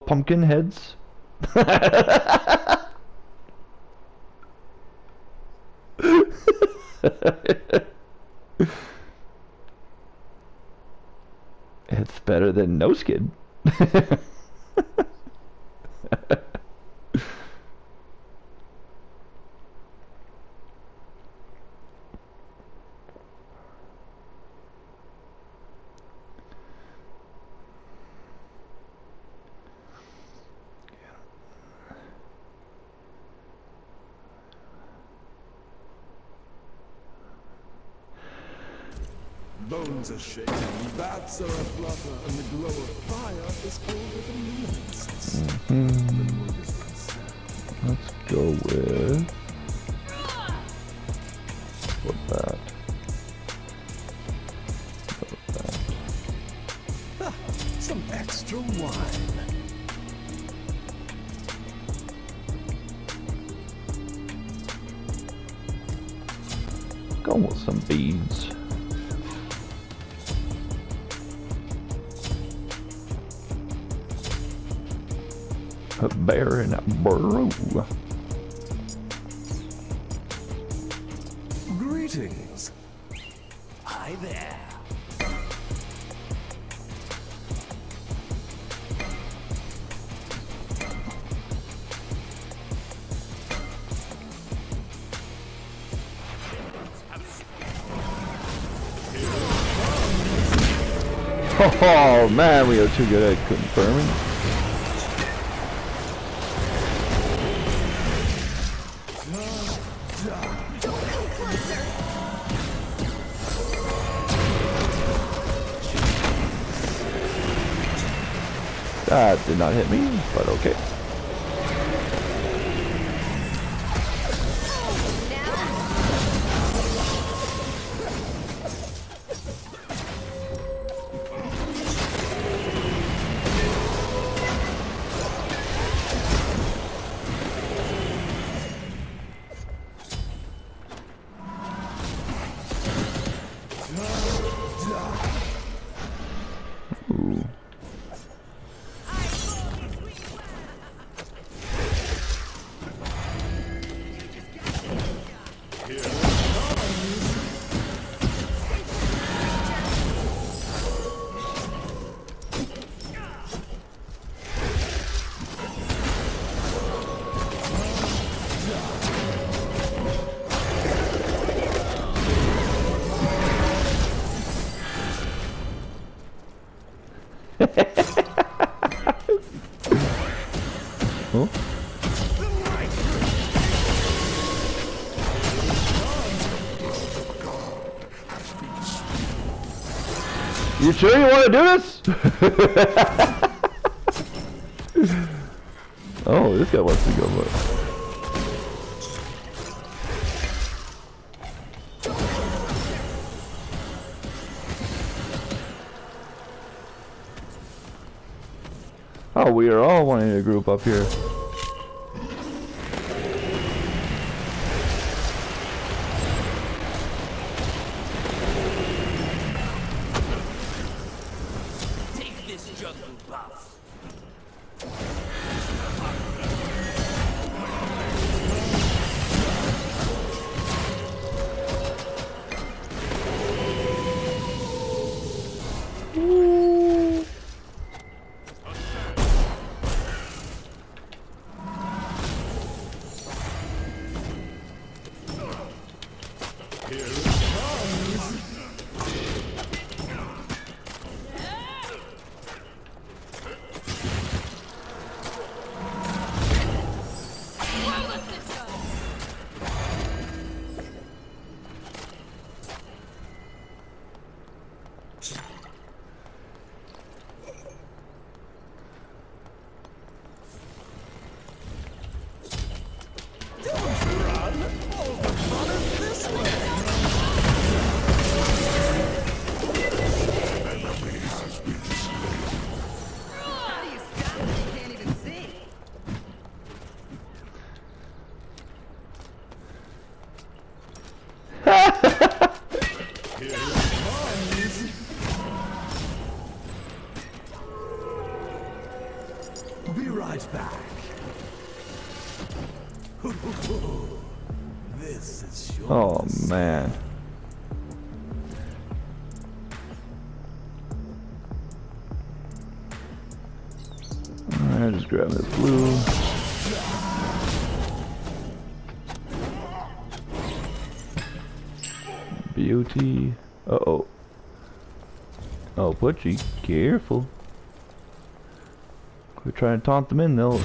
pumpkin heads. It's better than no skin. Bones are shaking, bats are aflutter, and the glow of fire is colder than luminescence. Let's go with that. Some extra wine. Go with some beads. A bear in a burrow. Greetings. Hi there. Oh man, we are too good at confirming. That did not hit me, but okay. Ooh. Oh. You sure you want to do this? Oh, this guy wants to go, but... Oh, we are all wanting to group up here. Take this jungle buff. This is your Oh man. Alright, just grab this blue. BOT. Uh-oh. Oh, Butchie, careful. We're trying to taunt them in, they'll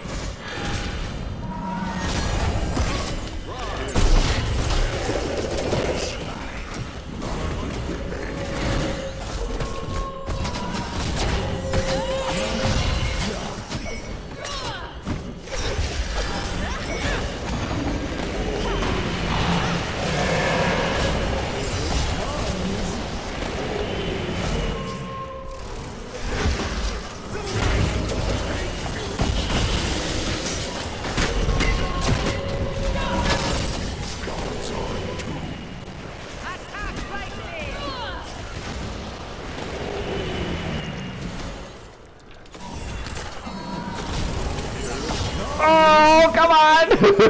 Oh, come on!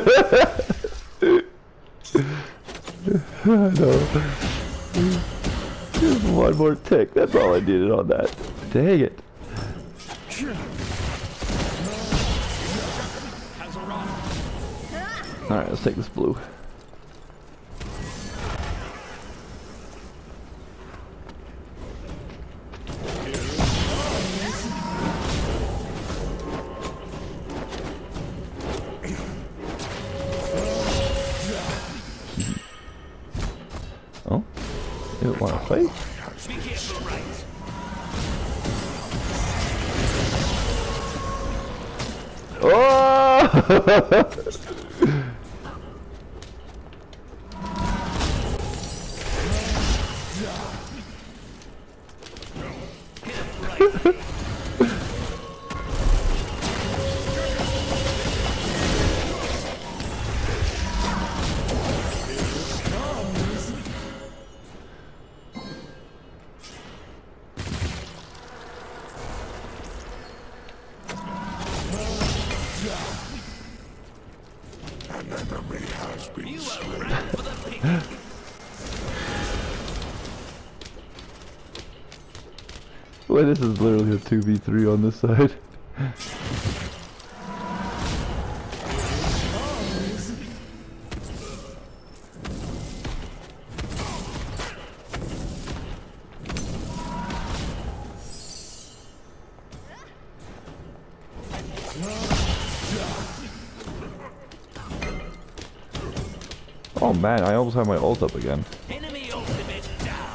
No. Just one more tick, that's all I needed on that. Dang it. Alright, let's take this blue. Oh? You don't want to fight? Oh! An enemy has been slain. Well, this is literally a 2v3 on this side. Oh man, I almost have my ult up again. Enemy ultimate down.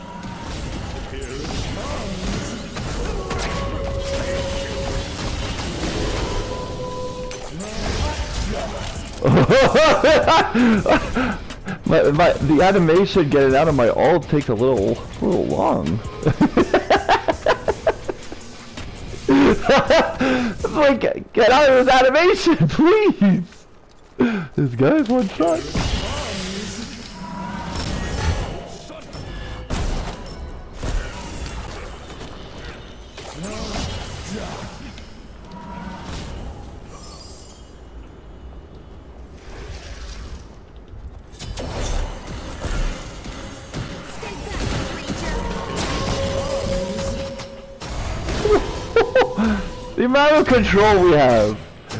The animation getting out of my ult takes a little long. It's like, get out of this animation, please! This guy's one shot. The amount of control we have.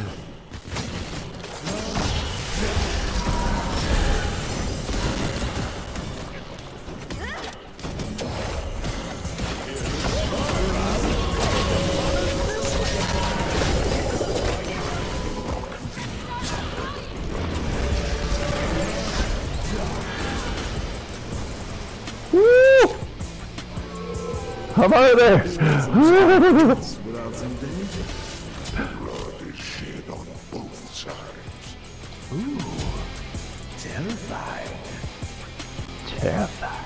Woo! I'm out of there. Without some danger. Blood is shed on both sides. Ooh, terrifying. Terrifying.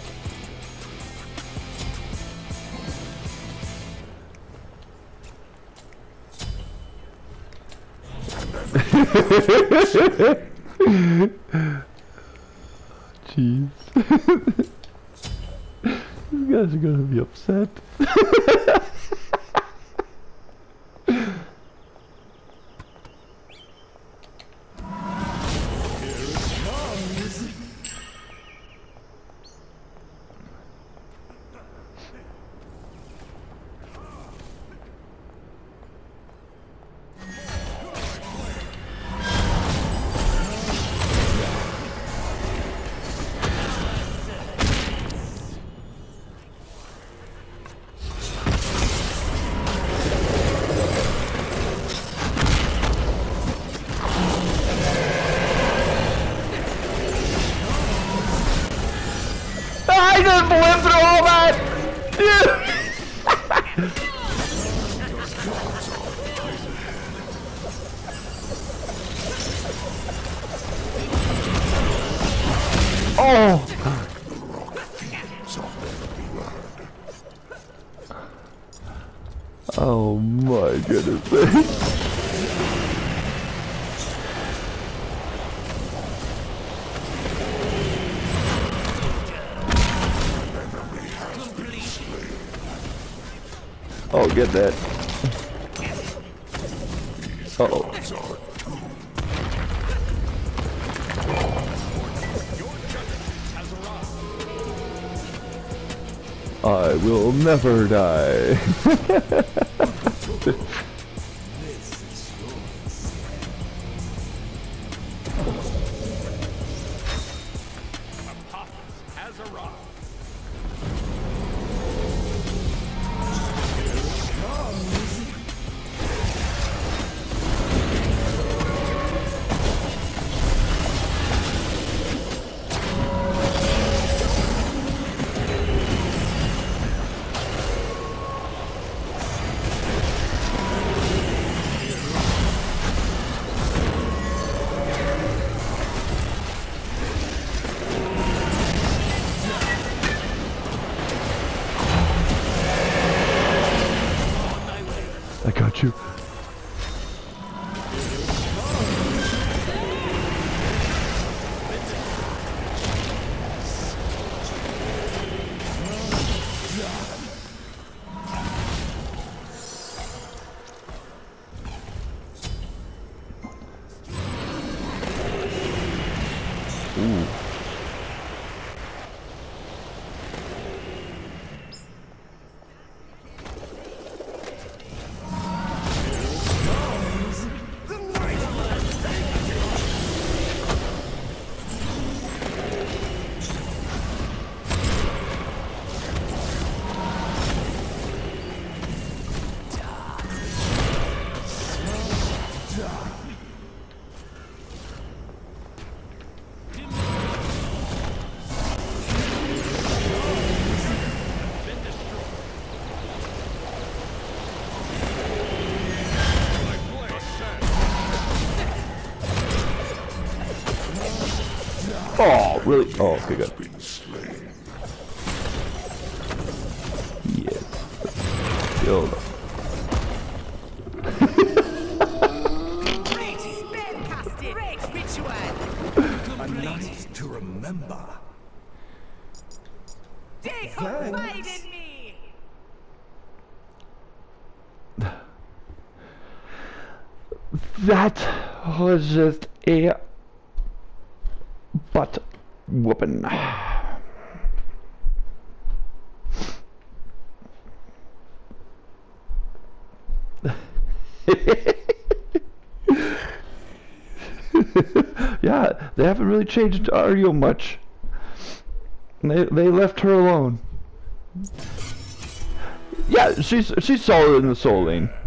Jeez. These guys are gonna be upset. live through all that! Yeah. Oh! Oh my goodness. Oh, get that. Uh-oh. I will never die. Has arrived. I got you. Ooh. Oh, really? Oh, okay, good. Yes. Killed him. A night to remember. They confide in me. That was just a butt whooping. Yeah, they haven't really changed Ario much. They left her alone. Yeah, she's solid in the soul lane.